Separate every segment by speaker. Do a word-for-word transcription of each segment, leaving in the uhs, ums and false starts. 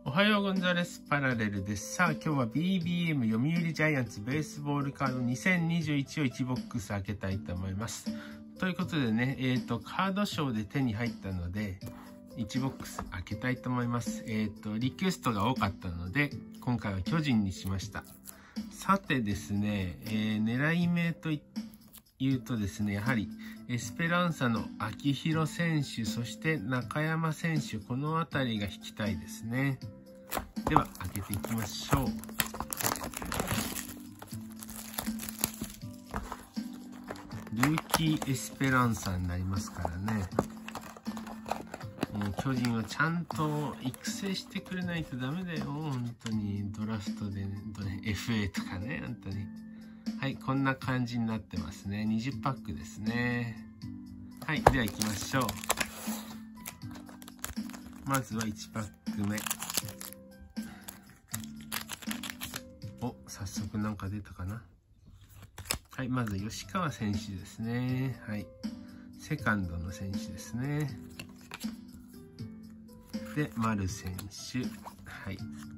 Speaker 1: おはようゴンザレスパラレルです。さあ今日は ビービーエム 読売ジャイアンツベースボールカードにせんにじゅういちをいちボックス開けたいと思います。ということでね、えっと、カードショーで手に入ったので、いちボックス開けたいと思います。えっと、リクエストが多かったので、今回は巨人にしました。さてですね、えー、狙い目というとですね、やはりエスペランサの秋広選手、そして中山選手、この辺りが引きたいですね。では、開けていきましょう。ルーキーエスペランサになりますからね。巨人はちゃんと育成してくれないとダメだよ。本当に。ドラフトでね、エフエー とかね、本当に。はい、こんな感じになってますね。にじゅうパックですね。はい、では行きましょう。まずはいちパック目。お、早速なんか出たかな。はい、まず吉川選手ですね。はい。セカンドの選手ですね。で、丸選手。はい。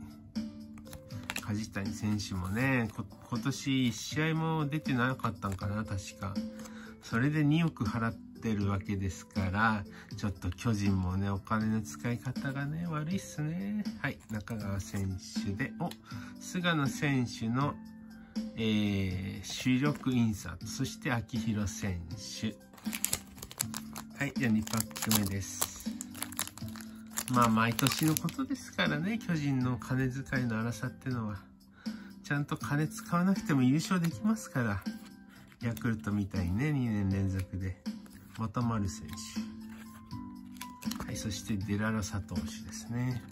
Speaker 1: 梶谷選手もね、こ今年いち試合も出てなかったんかな、確か。それでにおく払ってるわけですから、ちょっと巨人もね、お金の使い方がね、悪いっすね。はい、中川選手で、お、菅野選手の、えー、主力インサート、そして秋広選手。はい、じゃあにパック目です。まあ、毎年のことですからね、巨人の金遣いの荒さってのは。ちゃんと金使わなくても優勝できますから。ヤクルトみたいにね、にねん連続で。元丸選手。はい、そしてデラロサ投手ですね。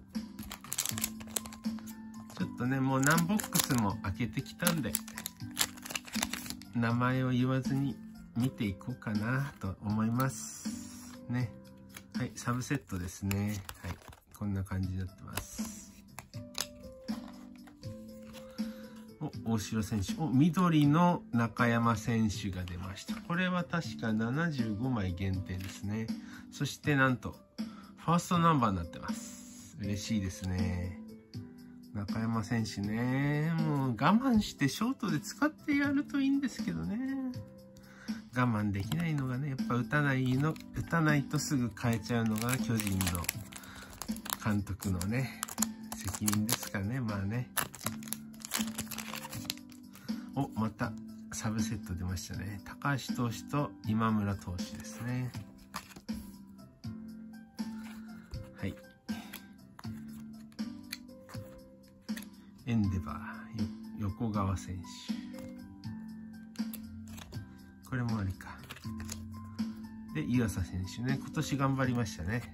Speaker 1: ちょっとね、もう何ボックスも開けてきたんで、名前を言わずに見ていこうかなと思います。ね。はい、サブセットですね。はい、こんな感じになってます。お、大城選手。お、緑の中山選手が出ました。これは確かななじゅうごまい限定ですね。そしてなんと、ファーストナンバーになってます。嬉しいですね。中山選手ね。もう我慢してショートで使ってやるといいんですけどね。我慢できないのがね、やっぱ打たないの、打たないとすぐ変えちゃうのが巨人の監督のね、責任ですからね、まあね。お、またサブセット出ましたね。高橋投手と今村投手ですね。はい。エンデバー、横川選手。これもありか。で、湯浅選手ね。今年頑張りましたね。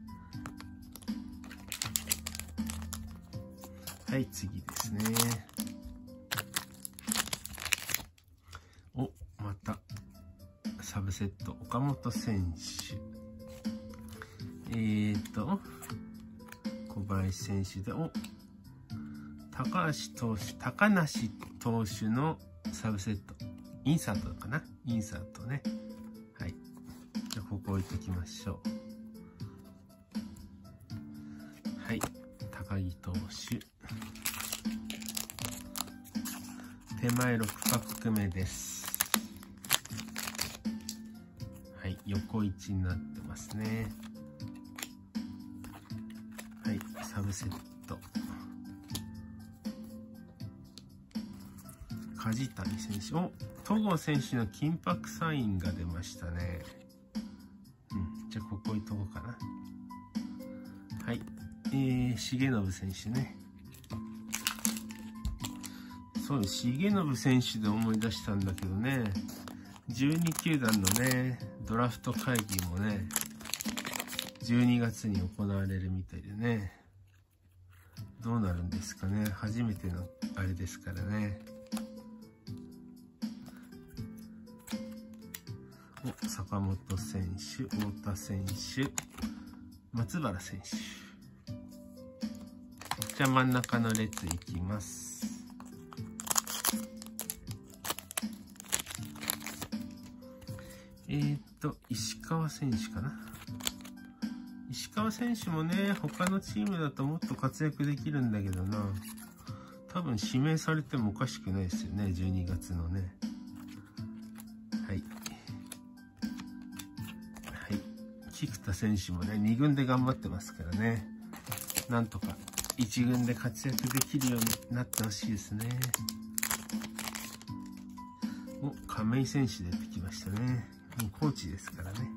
Speaker 1: はい、次ですね。お、また、サブセット。岡本選手。えーと、小林選手で、お、高橋投手、高梨投手のサブセット。インサートかな？インサートね。はい。じゃあ、ここ置いときましょう。はい。高木投手。手前ろくパック目です。はい。横位置になってますね。はい。サブセット。梶谷選手。お、戸郷選手の金箔サインが出ましたね。うん。じゃあ、ここ置いとこうかな。はい。えー、重信選手ね。そうです。重信選手で思い出したんだけどね。じゅうに球団のね、ドラフト会議もね、じゅうにがつに行われるみたいでね。どうなるんですかね。初めてのあれですからね。お、坂本選手、太田選手、松原選手。じゃあ真ん中の列いきます。えーっと、石川選手かな。 石川選手もね、他のチームだともっと活躍できるんだけどな。多分指名されてもおかしくないですよね、じゅうにがつのね。はい。はい。菊田選手もね、に軍で頑張ってますからね。なんとかいち軍で活躍できるようになってほしいですね。お、亀井選手出てきましたね。コーチですからね。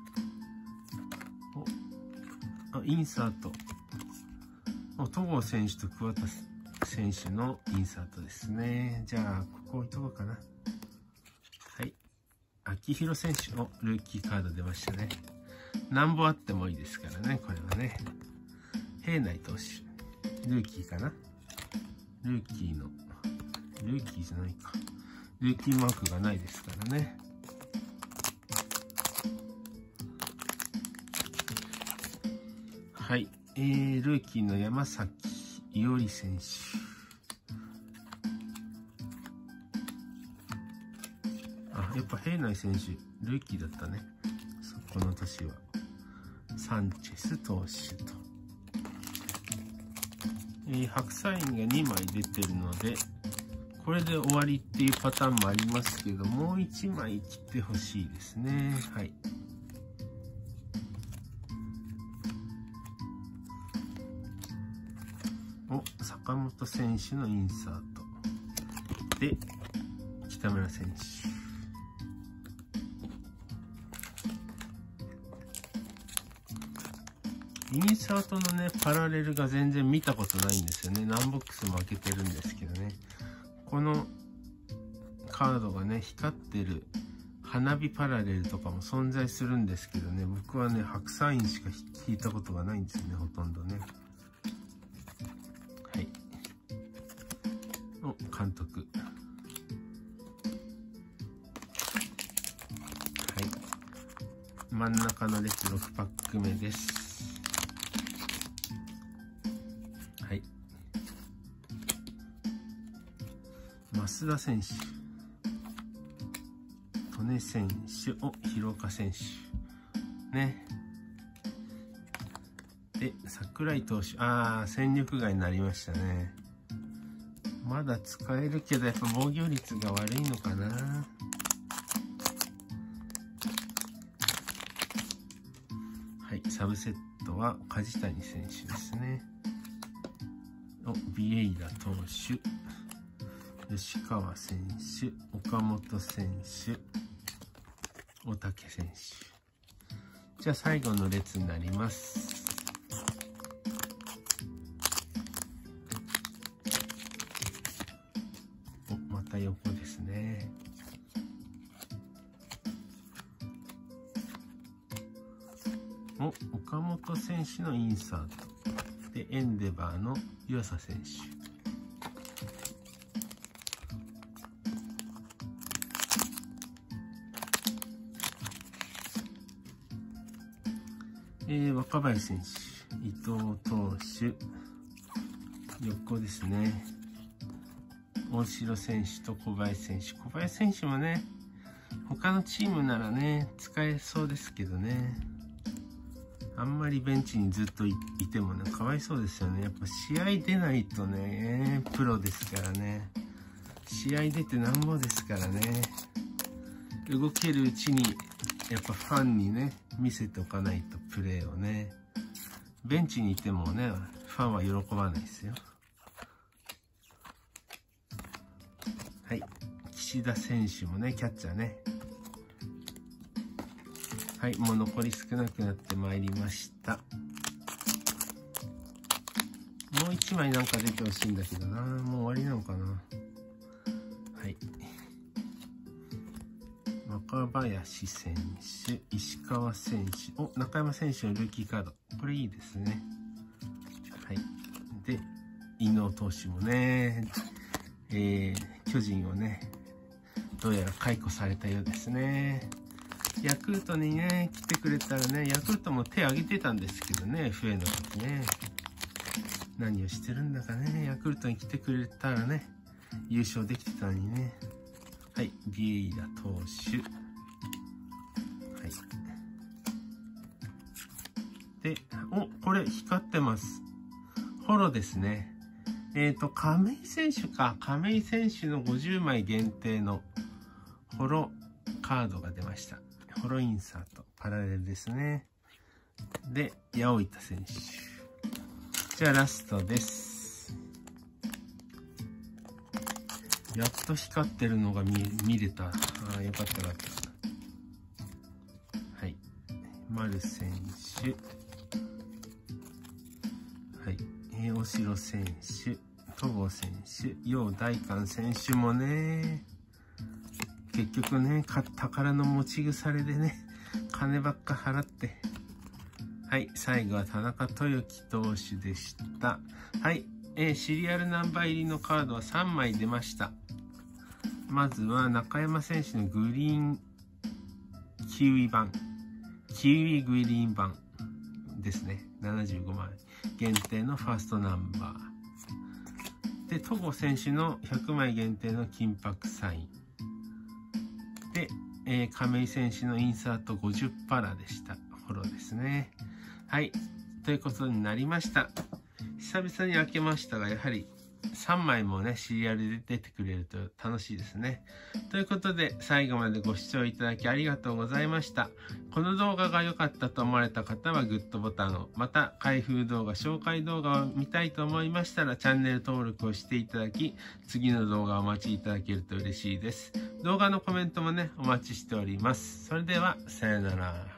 Speaker 1: お、あ、インサート。お、戸郷選手と桑田選手のインサートですね。じゃあ、ここ置いとこうかな。はい。秋広選手のルーキーカード出ましたね。何本あってもいいですからね、これはね。平内投手。ルーキーかな。ルーキーの、ルーキーじゃないか。ルーキーマークがないですからね。はい。えー、ルーキーの山崎伊織選手。あ、やっぱ平内選手、ルーキーだったね。この年は。サンチェス投手と。えー、白サインがにまい出てるので、これで終わりっていうパターンもありますけど、もういちまい切ってほしいですね。はい。お、坂本選手のインサート。で、北村選手。インサートのね、パラレルが全然見たことないんですよね。何ボックスも開けてるんですけどね。このカードがね、光ってる花火パラレルとかも存在するんですけどね、僕はね、白サインしか引いたことがないんですよね、ほとんどね。はい。お、監督。はい。真ん中の列ろくパック目です。はい。増田選手。利根選手。お、広岡選手。ね。で、櫻井投手。ああ、戦力外になりましたね。まだ使えるけど、やっぱ防御率が悪いのかな。はい、サブセットは梶谷選手ですね。お、ビエイラ投手。吉川選手。岡本選手。大竹選手。じゃあ最後の列になります。お、また横ですね。お、岡本選手のインサート。で、エンデバーの湯浅選手。えー、若林選手、伊藤投手、横ですね。大城選手と小林選手。小林選手もね、他のチームならね、使えそうですけどね。あんまりベンチにずっと い, いてもね、かわいそうですよね。やっぱ試合出ないとね、プロですからね。試合出てなんぼですからね。動けるうちに、やっぱファンにね、見せておかないとプレーをね。ベンチにいてもね、ファンは喜ばないですよ。はい。岸田選手もね、キャッチャーね。はい、もう残り少なくなってまいりました。もう一枚なんか出てほしいんだけどな。もう終わりなのかな。はい。若林選手、石川選手、お、中山選手のルーキーカード。これいいですね。はい。で、伊能投手もね、えー、巨人をね、どうやら解雇されたようですね。ヤクルトにね、来てくれたらね、ヤクルトも手挙げてたんですけどね、エフエー の時ね。何をしてるんだかね、ヤクルトに来てくれたらね、優勝できてたのにね。はい、ビエイラ投手。はい。 で、お、これ光ってます。ホロですね。えっと、亀井選手か。亀井選手のごじゅうまい限定のホロカードが出ました。ホロインサート。パラレルですね。で、八百板選手。じゃあラストです。やっと光ってるのが 見, 見れた。ああ、よかったよかった。はい。丸選手。はい。えー、おしろ選手。戸郷選手。楊大観選手もね。結局ね、宝の持ち腐れでね、金ばっか払って。はい。最後は田中豊樹投手でした。はい。えー、シリアルナンバー入りのカードはさんまい出ました。まずは中山選手のグリーンキウイ版。キウイグリーン版ですね。ななじゅうごまい限定のファーストナンバー。で、戸郷選手のひゃくまい限定の金箔サイン。で、えー、亀井選手のインサートごじゅうパラでした。フォローですね。はい。ということになりました。久々に開けましたが、やはりさんまいもね、シリアルで出てくれると楽しいですね。ということで、最後までご視聴いただきありがとうございました。この動画が良かったと思われた方はグッドボタンを、また開封動画、紹介動画を見たいと思いましたらチャンネル登録をしていただき、次の動画をお待ちいただけると嬉しいです。動画のコメントもね、お待ちしております。それでは、さよなら。